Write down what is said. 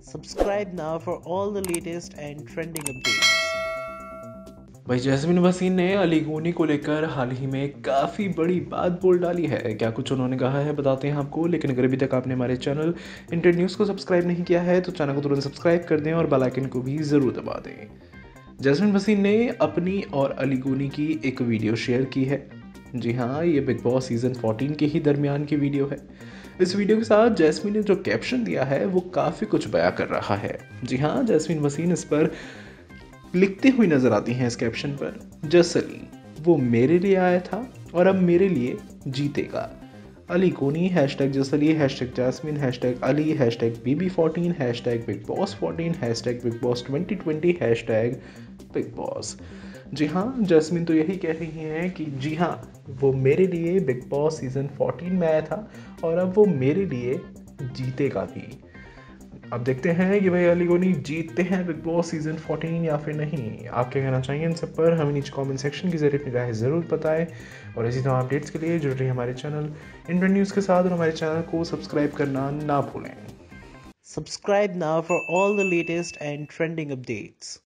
Subscribe now for all the latest and trending updates. भाई जैस्मिन वसीम ने अली गोनी को लेकर हाल ही में काफ़ी बड़ी बात बोल डाली है। क्या कुछ उन्होंने कहा है बताते हैं आपको, लेकिन अगर अभी तक आपने हमारे चैनल इंटर न्यूज़ को सब्सक्राइब नहीं किया है तो चैनल को तुरंत सब्सक्राइब कर दें और बेल आइकन को भी ज़रूर दबा दें। जैस्मिन वसीम ने अपनी और अली गोनी की एक वीडियो शेयर की है। जी हाँ, ये बिग बॉस सीज़न 14 के ही दरमियान की वीडियो है। इस वीडियो के साथ जैस्मिन ने जो कैप्शन दिया है वो काफ़ी कुछ बयां कर रहा है। जी हाँ, जैस्मिन वसीम इस पर लिखती हुई नजर आती हैं इस कैप्शन पर, जस अली वो मेरे लिए आया था और अब मेरे लिए जीतेगा। Ali Goni hashtag Jas Aly hashtag Jasmin hashtag Aly hashtag BB14 hashtag Bigg Boss 14 hashtag Bigg Boss 2020 hashtag Bigg Boss. जी हाँ, जैस्मिन तो यही कह रही हैं कि जी हाँ, वो मेरे लिए बिग बॉस सीज़न 14 में आया था और अब वो मेरे लिए जीतेगा भी। अब देखते हैं कि भाई अली गोनी जीतते हैं बिग बॉस सीजन 14 या फिर नहीं। आप क्या कहना चाहिए इन सब पर, हमें नीचे कमेंट सेक्शन के जरिए अपनी राय ज़रूर बताएं। और इसी तरह अपडेट्स के लिए जुड़ रही हमारे चैनल इंटर न्यूज़ के साथ और हमारे चैनल को सब्सक्राइब करना ना भूलें। Subscribe now for all the latest and trending updates.